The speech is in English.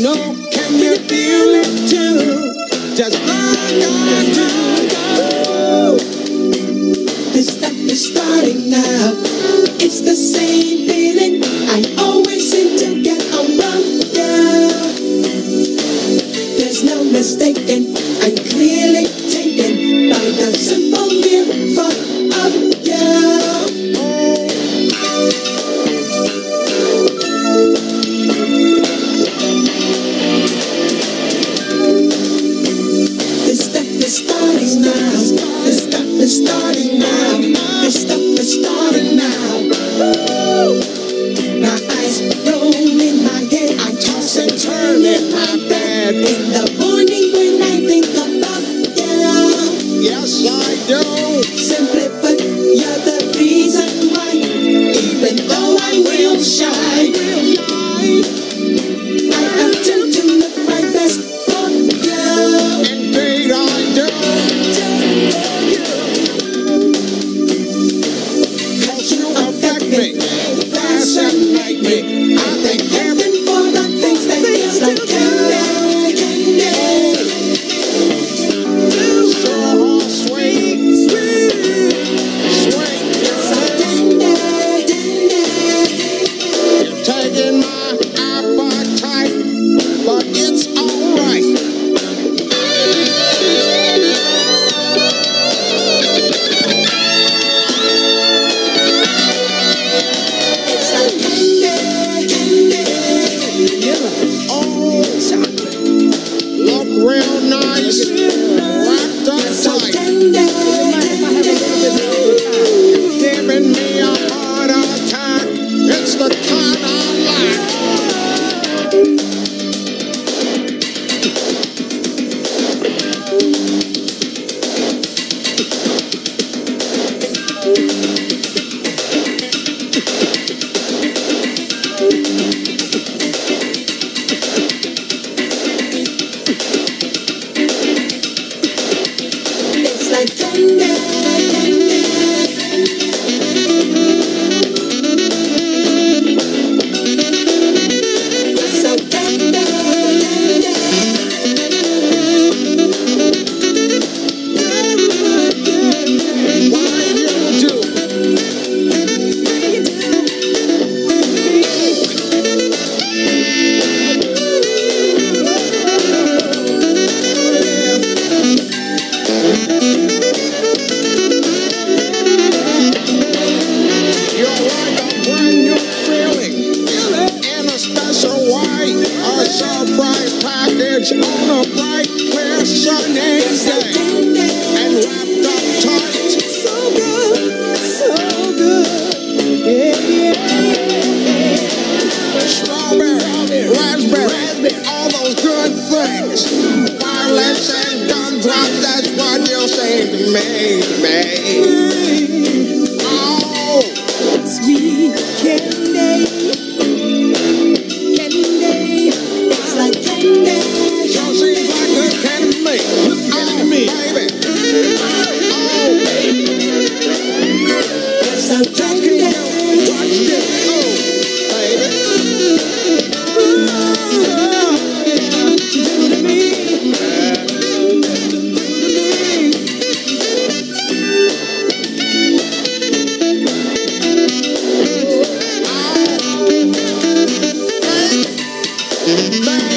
know, can you feel it too? Just like I do. This stuff is starting now. It's the same feeling I always seem to get around you. There's no mistaking, I'm clearly taken by the simple mere thought of you. This stuff is starting now. This stuff is starting now. This stuff is starting now. My eyes roll in my head. I toss and turn in my bed. In the morning when I think about you. Yes, I do. Simply put, you're the reason why. Even though I'm real shy, I attempt to look my best for you. Indeed, I do. Cause you affect me, fascinate me. I think Heaven for the things that feels like candy, candy. so sweet, sweet, So sweet. tender, tender. You're taking my appetite, but it's alright. It's like candy, candy. Yeah. Oh, look real nice, wrapped up So tight, tender, giving me a heart attack. It's the kind I like. it's like tender, tender. So tender, Why you do? You're like a brand new feeling in a special way. A surprise package on a bright, clear, sunny day, and wrapped up tight. so good, so good. Yeah, yeah. Strawberry, raspberry, all those good things. Violets and gumdrops, that's what you're saying to me. Oh, Sweet candy, candy. It's like candy. sure seems like good candy to me. Oh, baby. Oh, It's so candy. watch this. Oh, baby. Baby.